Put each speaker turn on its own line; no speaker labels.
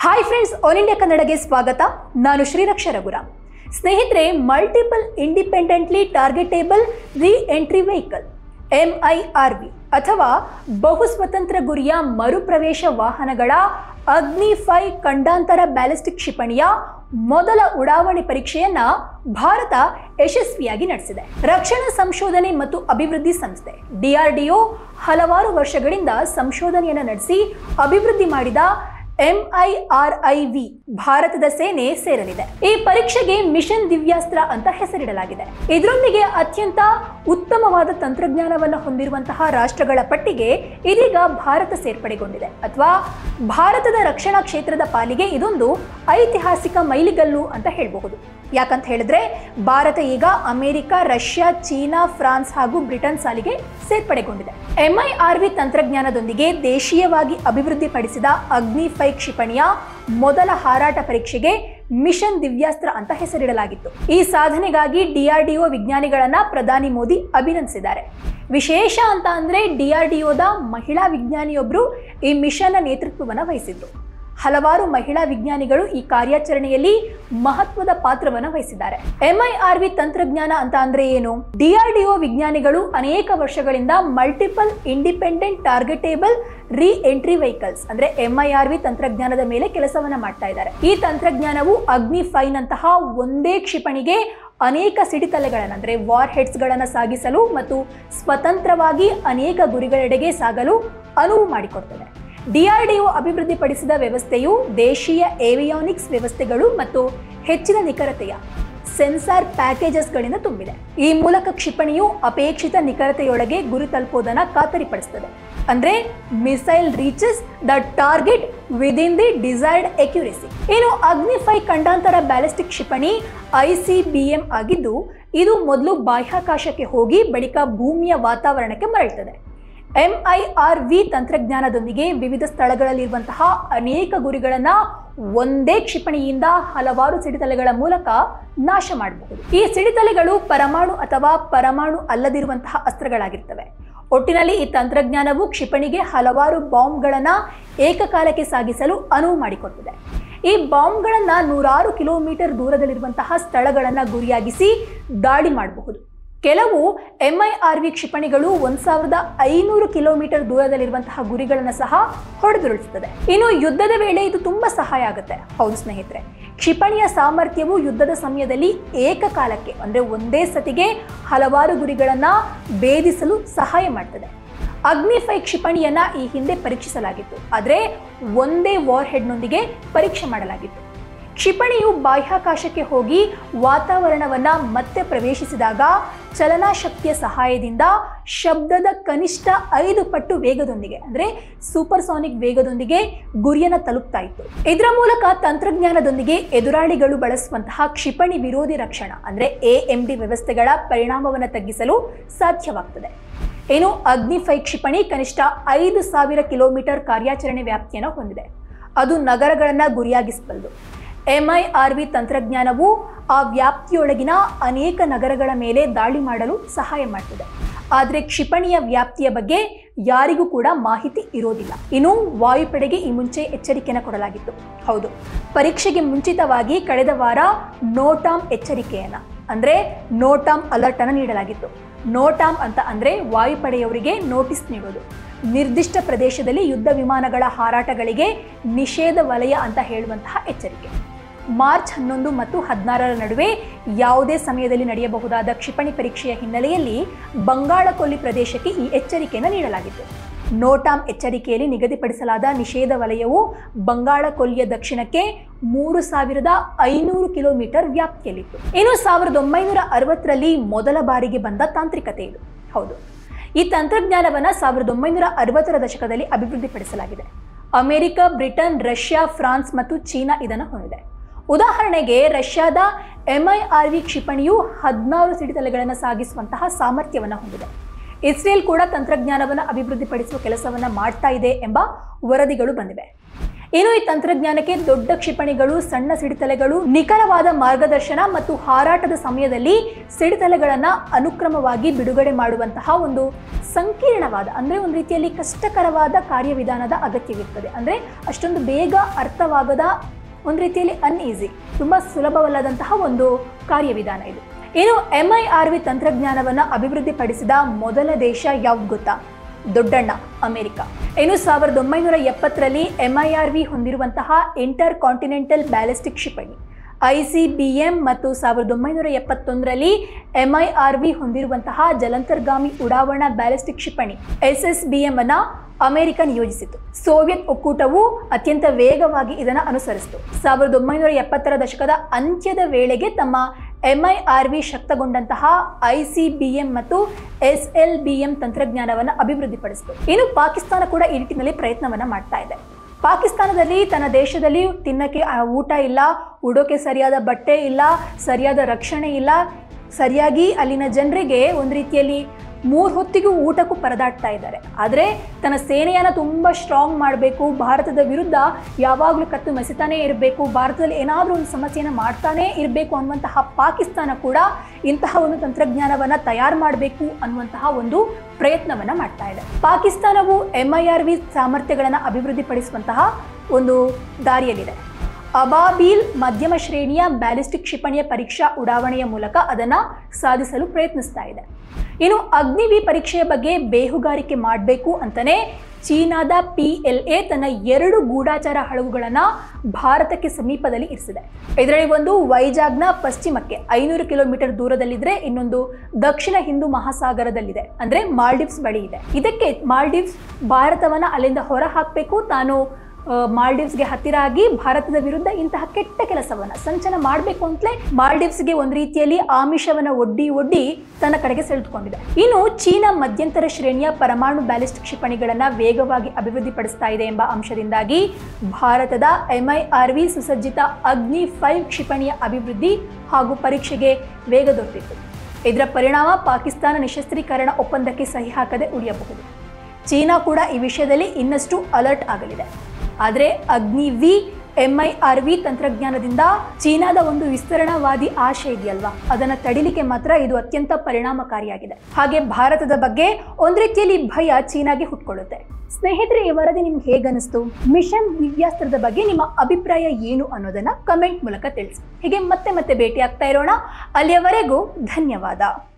Hi friends, all India ಕನ್ನಡಗೆ ಸ್ವಾಗತ. ನಾನು ಶ್ರೀರಕ್ಷಾ ರಘುರಾಮ್. ಸ್ನೇಹಿತರೆ, ಮಲ್ಟಿಪಲ್ ಇಂಡಿಪೆಂಡೆಂಟ್ಲಿ ಟಾರ್ಗೆಟೇಬಲ್ ರೀ ಎಂಟ್ರಿ ವೆಹಿಕಲ್ MIRV ಅಥವಾ ಬಹು ಸ್ವತಂತ್ರ ಗುರಿಯ ಮರುಪ್ರವೇಶ ವಾಹನಗಳ ಅಗ್ನಿ-5 ಖಂಡಾಂತರ ಬ್ಯಾಲಿಸ್ಟಿಕ್ ಕ್ಷಿಪಣಿಯ ಮೊದಲ ಉಡಾವಣೆ ಪರೀಕ್ಷೆಯನ್ನ ಭಾರತ ಯಶಸ್ವಿಯಾಗಿ ನಡೆಸಿದೆ. ರಕ್ಷಣಾ ಸಂಶೋಧನೆ ಮತ್ತು ಅಭಿವೃದ್ಧಿ ಸಂಸ್ಥೆ DRDO ಹಲವಾರು ವರ್ಷಗಳಿಂದ ಸಂಶೋಧನೆಯನ್ನು ನಡೆಸಿ ಅಭಿವೃದ್ಧಿ ಮಾಡಿದ MIRV ಭಾರತದ ಸೇನೆ ಸೇರಲಿದೆ. ಈ ಪರೀಕ್ಷೆಗೆ ಮಿಷನ್ ದಿವ್ಯಾಸ್ತ್ರ ಅಂತ ಹೆಸರಿಡಲಾಗಿದೆ. ಇದರೊಂದಿಗೆ ಅತ್ಯಂತ ಉತ್ತಮವಾದ ತಂತ್ರಜ್ಞಾನವನ್ನು ಹೊಂದಿರುವಂತಹ ರಾಷ್ಟ್ರಗಳ ಪಟ್ಟಿಗೆ ಇದೀಗ ಭಾರತ ಸೇರ್ಪಡೆಗೊಂಡಿದೆ. ಅಥವಾ ಭಾರತದ ರಕ್ಷಣಾ ಕ್ಷೇತ್ರದ ಪಾಲಿಗೆ ಇದೊಂದು ಐತಿಹಾಸಿಕ ಮೈಲಿಗಲ್ಲು ಅಂತ ಹೇಳಬಹುದು. ಯಾಕಂತ ಹೇಳಿದ್ರೆ ಭಾರತ ಈಗ ಅಮೆರಿಕ, ರಷ್ಯಾ, ಚೀನಾ, ಫ್ರಾನ್ಸ್ ಹಾಗೂ ಬ್ರಿಟನ್ ಸಾಲಿಗೆ ಸೇರ್ಪಡೆಗೊಂಡಿದೆ. MIRV ತಂತ್ರಜ್ಞಾನದೊಂದಿಗೆ ದೇಶೀಯವಾಗಿ ಅಭಿವೃದ್ಧಿಪಡಿಸಿದ ಅಗ್ನಿ-5 ಕ್ಷಿಪಣಿಯ ಮೊದಲ ಹಾರಾಟ ಪರೀಕ್ಷೆಗೆ ಮಿಷನ್ ದಿವ್ಯಾಸ್ತ್ರ ಅಂತ ಹೆಸರಿಡಲಾಗಿತ್ತು. ಈ ಸಾಧನೆಗಾಗಿ DRDO ವಿಜ್ಞಾನಿಗಳನ್ನ ಪ್ರಧಾನಿ ಮೋದಿ ಅಭಿನಂದಿಸಿದ್ದಾರೆ. ವಿಶೇಷ ಅಂತ ಅಂದ್ರೆ DRDOದ ಮಹಿಳಾ ವಿಜ್ಞಾನಿಯೊಬ್ಬರು ಈ ಮಿಷನ್ನ ನೇತೃತ್ವವನ್ನು ವಹಿಸಿದ್ರು. ಹಲವಾರು ಮಹಿಳಾ ವಿಜ್ಞಾನಿಗಳು ಈ ಕಾರ್ಯಾಚರಣೆಯಲ್ಲಿ ಮಹತ್ವದ ಪಾತ್ರವನ್ನು ವಹಿಸಿದ್ದಾರೆ. MIRV ತಂತ್ರಜ್ಞಾನ ಅಂತ ಅಂದ್ರೆ ಏನು? DRDO ವಿಜ್ಞಾನಿಗಳು ಅನೇಕ ವರ್ಷಗಳಿಂದ ಮಲ್ಟಿಪಲ್ ಇಂಡಿಪೆಂಡೆಂಟ್ ಟಾರ್ಗೆಟೇಬಲ್ ರೀ ಎಂಟ್ರಿ ವೆಹಿಕಲ್ಸ್ ಅಂದ್ರೆ MIRV ತಂತ್ರಜ್ಞಾನದ ಮೇಲೆ ಕೆಲಸವನ್ನ ಮಾಡ್ತಾ ಇದ್ದಾರೆ. ಈ ತಂತ್ರಜ್ಞಾನವು ಅಗ್ನಿ-5 ನಂತಹ ಒಂದೇ ಕ್ಷಿಪಣಿಗೆ ಅನೇಕ ಸಿಡಿತಲೆಗಳನ್ನು ಅಂದ್ರೆ ವಾರ್ ಹೆಡ್ಸ್ ಗಳನ್ನು ಸಾಗಿಸಲು ಮತ್ತು ಸ್ವತಂತ್ರವಾಗಿ ಅನೇಕ ಗುರಿಗಳೆಡೆಗೆ ಸಾಗಲು ಅನುವು ಮಾಡಿಕೊಡ್ತದೆ. DRDO ಅಭಿವೃದ್ಧಿಪಡಿಸಿದ ವ್ಯವಸ್ಥೆಯು ದೇಶೀಯ ಏವಿಯಾನಿಕ್ಸ್ ವ್ಯವಸ್ಥೆಗಳು ಮತ್ತು ಹೆಚ್ಚಿನ ನಿಖರತೆಯ ಸೆನ್ಸಾರ್ ಪ್ಯಾಕೇಜಸ್ಗಳಿಂದ ತುಂಬಿದೆ. ಈ ಮೂಲಕ ಕ್ಷಿಪಣಿಯು ಅಪೇಕ್ಷಿತ ನಿಖರತೆಯೊಳಗೆ ಗುರಿ ತಲುಪುವುದನ್ನು ಖಾತರಿಪಡಿಸುತ್ತದೆ. ಅಂದ್ರೆ missile reaches the target within the desired accuracy. ಇನ್ನು ಅಗ್ನಿ-5 ಖಂಡಾಂತರ ಬ್ಯಾಲಿಸ್ಟಿಕ್ ಕ್ಷಿಪಣಿ ICBM ಆಗಿದ್ದು, ಇದು ಮೊದಲು ಬಾಹ್ಯಾಕಾಶಕ್ಕೆ ಹೋಗಿ ಬಳಿಕ ಭೂಮಿಯ ವಾತಾವರಣಕ್ಕೆ ಮರಳುತ್ತದೆ. MIRV ತಂತ್ರಜ್ಞಾನದೊಂದಿಗೆ ವಿವಿಧ ಸ್ಥಳಗಳಲ್ಲಿರುವಂತಹ ಅನೇಕ ಗುರಿಗಳನ್ನ ಒಂದೇ ಕ್ಷಿಪಣಿಯಿಂದ ಹಲವಾರು ಸಿಡಿತಲೆಗಳ ಮೂಲಕ ನಾಶ ಮಾಡಬಹುದು. ಈ ಸಿಡಿತಲೆಗಳು ಪರಮಾಣು ಅಥವಾ ಪರಮಾಣು ಅಲ್ಲದಿರುವಂತಹ ಅಸ್ತ್ರಗಳಾಗಿರ್ತವೆ. ಒಟ್ಟಿನಲ್ಲಿ ಈ ತಂತ್ರಜ್ಞಾನವು ಕ್ಷಿಪಣಿಗೆ ಹಲವಾರು ಬಾಂಬ್ಗಳನ್ನ ಏಕಕಾಲಕ್ಕೆ ಸಾಗಿಸಲು ಅನುವು ಮಾಡಿಕೊಡುತ್ತದೆ. ಈ ಬಾಂಬ್ಗಳನ್ನ 100 ಕಿಲೋಮೀಟರ್ ದೂರದಲ್ಲಿರುವಂತಹ ಸ್ಥಳಗಳನ್ನ ಗುರಿಯಾಗಿಸಿ ದಾಳಿ ಮಾಡಬಹುದು. ಕೆಲವು MIRV ಕ್ಷಿಪಣಿಗಳು 1500 ಕಿಲೋಮೀಟರ್ ದೂರದಲ್ಲಿರುವಂತಹ ಗುರಿಗಳನ್ನು ಸಹ ಹೊಡೆದುರುಳಿಸುತ್ತದೆ. ಇನ್ನು ಯುದ್ಧದ ವೇಳೆ ಇದು ತುಂಬಾ ಸಹಾಯ ಆಗುತ್ತೆ. ಹೌದು ಸ್ನೇಹಿತರೆ, ಕ್ಷಿಪಣಿಯ ಸಾಮರ್ಥ್ಯವು ಯುದ್ಧದ ಸಮಯದಲ್ಲಿ ಏಕಕಾಲಕ್ಕೆ ಅಂದ್ರೆ ಒಂದೇ ಸತಿಗೆ ಹಲವಾರು ಗುರಿಗಳನ್ನ ಭೇದಿಸಲು ಸಹಾಯ ಮಾಡ್ತದೆ. ಅಗ್ನಿ-5 ಕ್ಷಿಪಣಿಯನ್ನ ಈ ಹಿಂದೆ ಪರೀಕ್ಷಿಸಲಾಗಿತ್ತು, ಆದರೆ ಒಂದೇ ವಾರ್ ಹೆಡ್ನೊಂದಿಗೆ ಪರೀಕ್ಷೆ ಮಾಡಲಾಗಿತ್ತು. ಕ್ಷಿಪಣಿಯು ಬಾಹ್ಯಾಕಾಶಕ್ಕೆ ಹೋಗಿ ವಾತಾವರಣವನ್ನ ಮತ್ತೆ ಪ್ರವೇಶಿಸಿದಾಗ ಚಲನಾ ಶಕ್ತಿಯ ಸಹಾಯದಿಂದ ಶಬ್ದದ ಕನಿಷ್ಠ 5 ಪಟ್ಟು ವೇಗದೊಂದಿಗೆ ಅಂದ್ರೆ ಸೂಪರ್ಸಾನಿಕ್ ವೇಗದೊಂದಿಗೆ ಗುರಿಯನ್ನು ತಲುಪ್ತಾ ಇತ್ತು. ಇದರ ಮೂಲಕ ತಂತ್ರಜ್ಞಾನದೊಂದಿಗೆ ಎದುರಾಳಿಗಳು ಬಳಸುವಂತಹ ಕ್ಷಿಪಣಿ ವಿರೋಧಿ ರಕ್ಷಣಾ ಅಂದ್ರೆ AMD ವ್ಯವಸ್ಥೆಗಳ ಪರಿಣಾಮವನ್ನು ತಗ್ಗಿಸಲು ಸಾಧ್ಯವಾಗ್ತದೆ. ಇನ್ನು ಅಗ್ನಿ-5 ಕ್ಷಿಪಣಿ ಕನಿಷ್ಠ 5000 ಕಿಲೋಮೀಟರ್ ಕಾರ್ಯಾಚರಣೆ ವ್ಯಾಪ್ತಿಯನ್ನು ಹೊಂದಿದೆ. ಅದು ನಗರಗಳನ್ನ ಗುರಿಯಾಗಿಸಬಲ್ಲದು. MIRV ತಂತ್ರಜ್ಞಾನವು ಆ ವ್ಯಾಪ್ತಿಯೊಳಗಿನ ಅನೇಕ ನಗರಗಳ ಮೇಲೆ ದಾಳಿ ಮಾಡಲು ಸಹಾಯ ಮಾಡ್ತದೆ. ಆದರೆ ಕ್ಷಿಪಣಿಯ ವ್ಯಾಪ್ತಿಯ ಬಗ್ಗೆ ಯಾರಿಗೂ ಕೂಡ ಮಾಹಿತಿ ಇರೋದಿಲ್ಲ. ಇನ್ನು ವಾಯುಪಡೆಗೆ ಈ ಮುಂಚೆ ಎಚ್ಚರಿಕೆಯನ್ನು ಕೊಡಲಾಗಿತ್ತು. ಹೌದು, ಪರೀಕ್ಷೆಗೆ ಮುಂಚಿತವಾಗಿ ಕಳೆದ ವಾರ ನೋಟಾಮ್ ಎಚ್ಚರಿಕೆಯನ್ನ ಅಂದ್ರೆ ನೋಟಾಮ್ ಅಲರ್ಟ್ ಅನ್ನು ನೀಡಲಾಗಿತ್ತು. ನೋಟಾಮ್ ಅಂತ ಅಂದ್ರೆ ವಾಯುಪಡೆಯವರಿಗೆ ನೋಟಿಸ್ ನೀಡೋದು. ನಿರ್ದಿಷ್ಟ ಪ್ರದೇಶದಲ್ಲಿ ಯುದ್ಧ ವಿಮಾನಗಳ ಹಾರಾಟಗಳಿಗೆ ನಿಷೇಧ ವಲಯ ಅಂತ ಹೇಳುವಂತಹ ಎಚ್ಚರಿಕೆ. ಮಾರ್ಚ್ 11 ಮತ್ತು 16ರ ನಡುವೆ ಯಾವುದೇ ಸಮಯದಲ್ಲಿ ನಡೆಯಬಹುದಾದ ಕ್ಷಿಪಣಿ ಪರೀಕ್ಷೆಯ ಹಿನ್ನೆಲೆಯಲ್ಲಿ ಬಂಗಾಳ ಕೊಲ್ಲಿ ಪ್ರದೇಶಕ್ಕೆ ಈ ಎಚ್ಚರಿಕೆಯನ್ನು ನೀಡಲಾಗಿತ್ತು. ನೋಟಾಮ್ ಎಚ್ಚರಿಕೆಯಲ್ಲಿ ನಿಗದಿಪಡಿಸಲಾದ ನಿಷೇಧ ವಲಯವು ಬಂಗಾಳ ಕೊಲ್ಲಿಯ ದಕ್ಷಿಣಕ್ಕೆ 3500 ಕಿಲೋಮೀಟರ್ ವ್ಯಾಪ್ತಿಯಲ್ಲಿತ್ತು. ಇನ್ನು 1960ರಲ್ಲಿ ಮೊದಲ ಬಾರಿಗೆ ಬಂದ ತಾಂತ್ರಿಕತೆ ಇದು. ಹೌದು, ಈ ತಂತ್ರಜ್ಞಾನವನ್ನು 1960ರ ದಶಕದಲ್ಲಿ ಅಭಿವೃದ್ಧಿಪಡಿಸಲಾಗಿದೆ. ಅಮೆರಿಕ, ಬ್ರಿಟನ್, ರಷ್ಯಾ, ಫ್ರಾನ್ಸ್ ಮತ್ತು ಚೀನಾ ಇದನ್ನು ಹೊಂದಿದೆ. ಉದಾಹರಣೆಗೆ ರಷ್ಯಾದ MIRV ಕ್ಷಿಪಣಿಯು 16 ಸಿಡಿತಲೆಗಳನ್ನು ಸಾಗಿಸುವಂತಹ ಸಾಮರ್ಥ್ಯವನ್ನು ಹೊಂದಿದೆ. ಇಸ್ರೇಲ್ ಕೂಡ ತಂತ್ರಜ್ಞಾನವನ್ನು ಅಭಿವೃದ್ಧಿಪಡಿಸುವ ಕೆಲಸವನ್ನು ಮಾಡ್ತಾ ಇದೆ ಎಂಬ ವರದಿಗಳು ಬಂದಿವೆ. ಇನ್ನು ಈ ತಂತ್ರಜ್ಞಾನಕ್ಕೆ ದೊಡ್ಡ ಕ್ಷಿಪಣಿಗಳು, ಸಣ್ಣ ಸಿಡಿತಲೆಗಳು, ನಿಖರವಾದ ಮಾರ್ಗದರ್ಶನ ಮತ್ತು ಹಾರಾಟದ ಸಮಯದಲ್ಲಿ ಸಿಡಿತಲೆಗಳನ್ನು ಅನುಕ್ರಮವಾಗಿ ಬಿಡುಗಡೆ ಮಾಡುವಂತಹ ಒಂದು ಸಂಕೀರ್ಣವಾದ, ಅಂದರೆ ಒಂದು ರೀತಿಯಲ್ಲಿ ಕಷ್ಟಕರವಾದ ಕಾರ್ಯವಿಧಾನದ ಅಗತ್ಯವಿರ್ತದೆ. ಅಂದರೆ ಅಷ್ಟೊಂದು ಬೇಗ ಅರ್ಥವಾಗದ, ಒಂದು ರೀತಿಯಲ್ಲಿ ಅನ್ಈಸಿ, ತುಂಬ ಸುಲಭವಲ್ಲದಂತಹ ಒಂದು ಕಾರ್ಯವಿಧಾನ ಇದು. ಇನ್ನು MIRV ತಂತ್ರಜ್ಞಾನವನ್ನು ಅಭಿವೃದ್ಧಿಪಡಿಸಿದ ಮೊದಲ ದೇಶ ಯಾವ್ದು ಗೊತ್ತಾ? ದೊಡ್ಡಣ್ಣ ಅಮೆರಿಕ. ಇನ್ನು 1970ರಲ್ಲಿ MIRV ಹೊಂದಿರುವಂತಹ ಇಂಟರ್ ಕಾಂಟಿನೆಂಟಲ್ ಬ್ಯಾಲಿಸ್ಟಿಕ್ ಕ್ಷಿಪಣಿ ICBM ಮತ್ತು 1971ರಲ್ಲಿ MIRV ಹೊಂದಿರುವಂತಹ ಜಲಾಂತರ್ಗಾಮಿ ಉಡಾವಣಾ ಬ್ಯಾಲಿಸ್ಟಿಕ್ ಕ್ಷಿಪಣಿ SSBM ಅನ್ನ ಅಮೆರಿಕ ನಿಯೋಜಿಸಿತು. ಸೋವಿಯತ್ ಒಕ್ಕೂಟವು ಅತ್ಯಂತ ವೇಗವಾಗಿ ಇದನ್ನು ಅನುಸರಿಸಿತು. 1970ರ ದಶಕದ ಅಂತ್ಯದ ವೇಳೆಗೆ ತಮ್ಮ MIRV ಶಕ್ತಗೊಂಡಂತಹ ICBM ಮತ್ತು SLBM ತಂತ್ರಜ್ಞಾನವನ್ನು ಅಭಿವೃದ್ಧಿಪಡಿಸಿತು. ಇನ್ನು ಪಾಕಿಸ್ತಾನ ಕೂಡ ಈ ನಿಟ್ಟಿನಲ್ಲಿ ಪ್ರಯತ್ನವನ್ನು ಮಾಡ್ತಾ ಇದೆ. ಪಾಕಿಸ್ತಾನದಲ್ಲಿ ತನ್ನ ದೇಶದಲ್ಲಿ ತಿನ್ನಕ್ಕೆ ಊಟ ಇಲ್ಲ, ಉಡೋಕೆ ಸರಿಯಾದ ಬಟ್ಟೆ ಇಲ್ಲ, ಸರಿಯಾದ ರಕ್ಷಣೆ ಇಲ್ಲ, ಸರಿಯಾಗಿ ಅಲ್ಲಿನ ಜನರಿಗೆ ಒಂದು ರೀತಿಯಲ್ಲಿ 3 ಹೊತ್ತಿಗೂ ಊಟಕ್ಕೂ ಪರದಾಡ್ತಾ ಇದ್ದಾರೆ. ಆದರೆ ತನ್ನ ಸೇನೆಯನ್ನು ತುಂಬ ಸ್ಟ್ರಾಂಗ್ ಮಾಡಬೇಕು, ಭಾರತದ ವಿರುದ್ಧ ಯಾವಾಗಲೂ ಕತ್ತು ಮೆಸಿತಾನೇ ಇರಬೇಕು, ಭಾರತದಲ್ಲಿ ಏನಾದರೂ ಒಂದು ಸಮಸ್ಯೆಯನ್ನು ಮಾಡ್ತಾನೇ ಇರಬೇಕು ಅನ್ನುವಂತಹ ಪಾಕಿಸ್ತಾನ ಕೂಡ ಇಂತಹ ಒಂದು ತಂತ್ರಜ್ಞಾನವನ್ನು ತಯಾರು ಮಾಡಬೇಕು ಅನ್ನುವಂತಹ ಒಂದು ಪ್ರಯತ್ನವನ್ನು ಮಾಡ್ತಾ ಇದೆ. ಪಾಕಿಸ್ತಾನವು MIRV ಸಾಮರ್ಥ್ಯಗಳನ್ನು ಅಭಿವೃದ್ಧಿಪಡಿಸುವಂತಹ ಒಂದು ದಾರಿಯಲ್ಲಿದೆ. ಅಬಾಬೀಲ್ ಮಧ್ಯಮ ಶ್ರೇಣಿಯ ಬ್ಯಾಲಿಸ್ಟಿಕ್ ಕ್ಷಿಪಣಿಯ ಪರೀಕ್ಷಾ ಉಡಾವಣೆಯ ಮೂಲಕ ಅದನ್ನು ಸಾಧಿಸಲು ಪ್ರಯತ್ನಿಸ್ತಾ ಇದೆ. ಇನ್ನು ಅಗ್ನಿವಿ ಪರೀಕ್ಷೆಯ ಬಗ್ಗೆ ಬೇಹುಗಾರಿಕೆ ಮಾಡಬೇಕು ಅಂತಲೇ ಚೀನಾದ PLA ತನ್ನ 2 ಗೂಢಾಚಾರ ಹಡಗುಗಳನ್ನು ಭಾರತಕ್ಕೆ ಸಮೀಪದಲ್ಲಿ ಇರಿಸಿದೆ. ಇದರಲ್ಲಿ ಒಂದು ವೈಜಾಗ್ನ ಪಶ್ಚಿಮಕ್ಕೆ 500 ಕಿಲೋಮೀಟರ್ ದೂರದಲ್ಲಿದ್ದರೆ, ಇನ್ನೊಂದು ದಕ್ಷಿಣ ಹಿಂದೂ ಮಹಾಸಾಗರದಲ್ಲಿದೆ, ಅಂದರೆ ಮಾಲ್ಡೀವ್ಸ್ ಬಳಿ ಇದೆ. ಇದಕ್ಕೆ ಮಾಲ್ಡೀವ್ಸ್ ಭಾರತವನ್ನು ಅಲ್ಲಿಂದ ಹೊರ ಹಾಕಬೇಕು, ತಾನು ಮಾಲ್ಡೀವ್ಸ್ಗೆ ಹತ್ತಿರ ಆಗಿ ಭಾರತದ ವಿರುದ್ಧ ಇಂತಹ ಕೆಟ್ಟ ಕೆಲಸವನ್ನು ಸಂಚನ ಮಾಡಬೇಕು ಅಂತಲೇ ಮಾಲ್ಡೀವ್ಸ್ಗೆ ಒಂದು ರೀತಿಯಲ್ಲಿ ಆಮಿಷವನ್ನು ಒಡ್ಡಿ ತನ್ನ ಕಡೆಗೆ ಸೆಳೆದುಕೊಂಡಿದೆ. ಇನ್ನು ಚೀನಾ ಮಧ್ಯಂತರ ಶ್ರೇಣಿಯ ಪರಮಾಣು ಬ್ಯಾಲಿಸ್ಟಿಕ್ ಕ್ಷಿಪಣಿಗಳನ್ನು ವೇಗವಾಗಿ ಅಭಿವೃದ್ಧಿಪಡಿಸ್ತಾ ಇದೆ ಎಂಬ ಅಂಶದಿಂದಾಗಿ ಭಾರತದ MIRV ಸುಸಜ್ಜಿತ ಅಗ್ನಿ 5 ಕ್ಷಿಪಣಿಯ ಅಭಿವೃದ್ಧಿ ಹಾಗೂ ಪರೀಕ್ಷೆಗೆ ವೇಗ ದೊರೆತಿತ್ತು. ಇದರ ಪರಿಣಾಮ ಪಾಕಿಸ್ತಾನ ನಿಶಸ್ತ್ರೀಕರಣ ಒಪ್ಪಂದಕ್ಕೆ ಸಹಿ ಹಾಕದೆ ಉಳಿಯಬಹುದು. ಚೀನಾ ಕೂಡ ಈ ವಿಷಯದಲ್ಲಿ ಇನ್ನಷ್ಟು ಅಲರ್ಟ್ ಆಗಲಿದೆ. ಆದರೆ ಅಗ್ನಿವಿ MIRV ತಂತ್ರಜ್ಞಾನದಿಂದ ಚೀನಾದ ಒಂದು ವಿಸ್ತರಣಾವಾದಿ ಆಶೆ ಇದೆಯಲ್ವಾ, ಅದನ್ನು ತಡಿಲಿಕ್ಕೆ ಮಾತ್ರ ಇದು ಅತ್ಯಂತ ಪರಿಣಾಮಕಾರಿಯಾಗಿದೆ. ಹಾಗೆ ಭಾರತದ ಬಗ್ಗೆ ಒಂದು ರೀತಿಯಲ್ಲಿ ಭಯ ಚೀನಾಗೆ ಹುಟ್ಕೊಳ್ಳುತ್ತೆ. ಸ್ನೇಹಿತರೆ, ಈ ವರದಿ ನಿಮ್ಗೆ ಹೇಗನಿಸ್ತು? ಮಿಷನ್ ದಿವ್ಯಾಸ್ತ್ರದ ಬಗ್ಗೆ ನಿಮ್ಮ ಅಭಿಪ್ರಾಯ ಏನು ಅನ್ನೋದನ್ನ ಕಮೆಂಟ್ ಮೂಲಕ ತಿಳಿಸಿ. ಹೀಗೆ ಮತ್ತೆ ಭೇಟಿ ಆಗ್ತಾ ಇರೋಣ. ಅಲ್ಲಿಯವರೆಗೂ ಧನ್ಯವಾದ.